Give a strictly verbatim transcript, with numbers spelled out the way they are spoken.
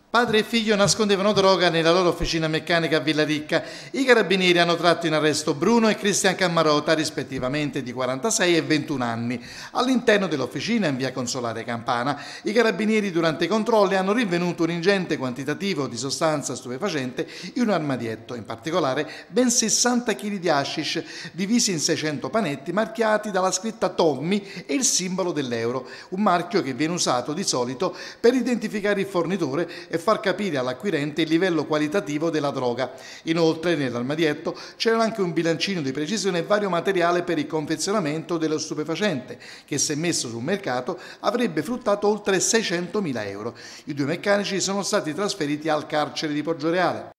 Padre e figlio nascondevano droga nella loro officina meccanica a Villaricca. I carabinieri hanno tratto in arresto Bruno e Cristian Cammarota, rispettivamente di quarantasei e ventuno anni. All'interno dell'officina in via Consolare Campana, i carabinieri durante i controlli hanno rinvenuto un ingente quantitativo di sostanza stupefacente in un armadietto, in particolare ben sessanta chili di hashish, divisi in seicento panetti marchiati dalla scritta Tommy e il simbolo dell'euro, un marchio che viene usato di solito per identificare il fornitore e far capire all'acquirente il livello qualitativo della droga. Inoltre nell'armadietto c'era anche un bilancino di precisione e vario materiale per il confezionamento dello stupefacente che, se messo sul mercato, avrebbe fruttato oltre seicentomila euro. I due meccanici sono stati trasferiti al carcere di Poggioreale.